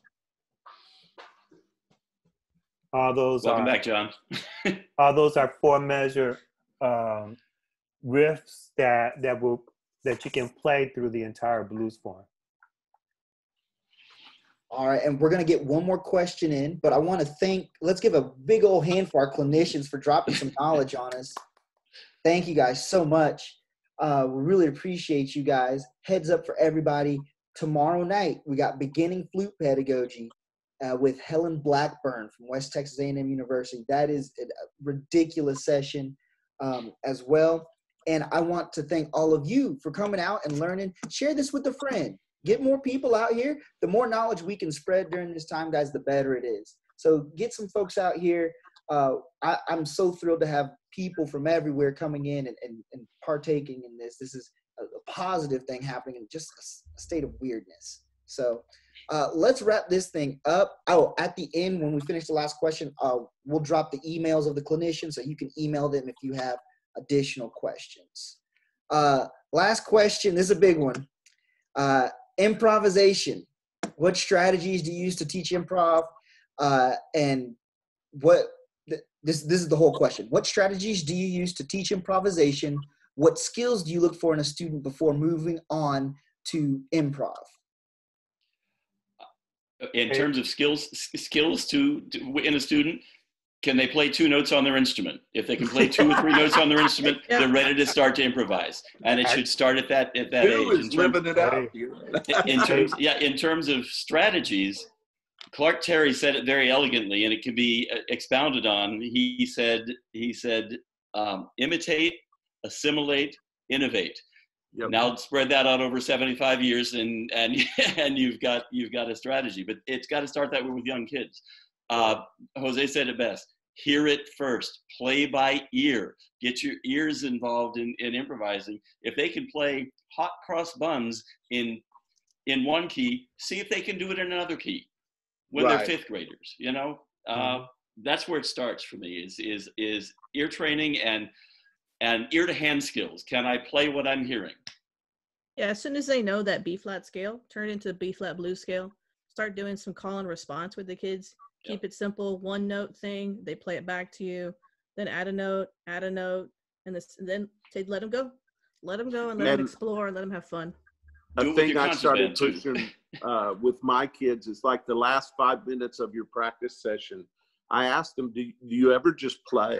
All those Welcome are back, John. all those are four measure um, riffs that that will that you can play through the entire blues form. All right, and we're going to get one more question in, but I want to thank, let's give a big old hand for our clinicians for dropping some knowledge on us. Thank you guys so much. Uh, we really appreciate you guys. Heads up for everybody. Tomorrow night, we got beginning flute pedagogy uh, with Helen Blackburn from West Texas A and M University. That is a ridiculous session um, as well. And I want to thank all of you for coming out and learning. Share this with a friend. Get more people out here. The more knowledge we can spread during this time, guys, the better it is. So get some folks out here. Uh, I, I'm so thrilled to have people from everywhere coming in and, and, and partaking in this. This is a, a positive thing happening in just a, a state of weirdness. So uh, let's wrap this thing up. Oh, at the end, when we finish the last question, uh, we'll drop the emails of the clinicians so you can email them if you have additional questions. Uh, last question. This is a big one. Uh, improvisation. What strategies do you use to teach improv? Uh, and what this this is the whole question. What strategies do you use to teach improvisation? What skills do you look for in a student before moving on to improv? In terms of skills, skills to, to in a student, can they play two notes on their instrument? If they can play two or three notes on their instrument, yep. They're ready to start to improvise. And it should start at that at that Who age. is living it out? In terms, yeah, in terms of strategies, Clark Terry said it very elegantly, and it can be expounded on. He said, he said, um, imitate, assimilate, innovate. Yep. Now spread that out over seventy-five years, and and and you've got you've got a strategy. But it's got to start that way with young kids. Uh, Jose said it best. Hear it first. Play by ear. Get your ears involved in, in improvising. If they can play hot cross buns in in one key, see if they can do it in another key when right. they're fifth graders. You know, uh, mm-hmm. that's where it starts for me. Is is is ear training and and ear to hand skills. Can I play what I'm hearing? Yeah, as soon as they know that B flat scale, turn it into B flat blues scale. Start doing some call and response with the kids. Keep it simple, one note thing. They play it back to you. Then add a note, add a note, and, this, and then take, let them go. Let them go and let and them explore and let them have fun. A thing I started pushing uh, with my kids is like the last five minutes of your practice session. I asked them, do, do you ever just play?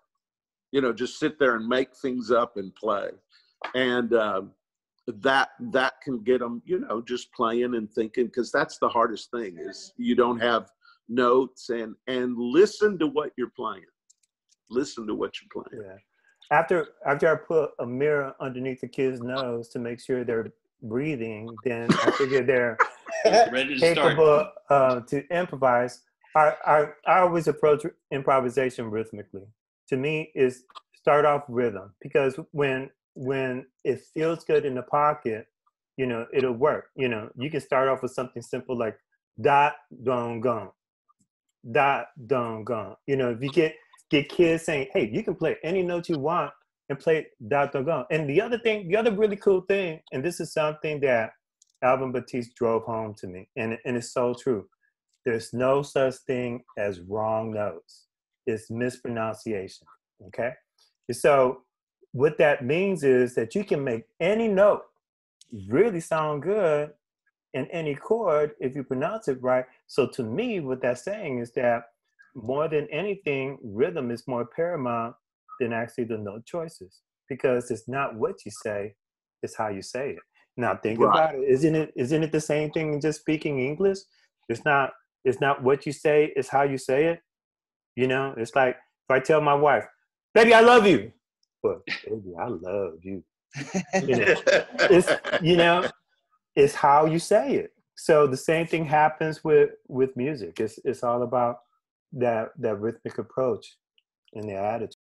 You know, just sit there and make things up and play. And um, that that can get them, you know, just playing and thinking, because that's the hardest thing is you don't have notes and and listen to what you're playing. Listen to what you're playing. Yeah. After after I put a mirror underneath the kid's nose to make sure they're breathing, then I figure they're ready to capable uh, to improvise. I, I I always approach improvisation rhythmically. To me, is start off rhythm, because when when it feels good in the pocket, you know, it'll work. You know, you can start off with something simple like dot don gong, dot don gong. You know, if you get get kids saying, "Hey, you can play any note you want and play dot don gong." And the other thing, the other really cool thing, and this is something that Alvin Batiste drove home to me, and and it's so true. There's no such thing as wrong notes. It's mispronunciation, okay? So what that means is that you can make any note really sound good in any chord if you pronounce it right. So to me, what that's saying is that more than anything, rhythm is more paramount than actually the note choices, because it's not what you say, it's how you say it. Now think right. about it. Isn't it isn't it the same thing in just speaking English? It's not it's not what you say, it's how you say it. You know, it's like if I tell my wife, "Baby, I love you." Well, baby, I love you. You know, it's, you know, it's how you say it. So the same thing happens with, with music. It's it's all about that that rhythmic approach and the attitude.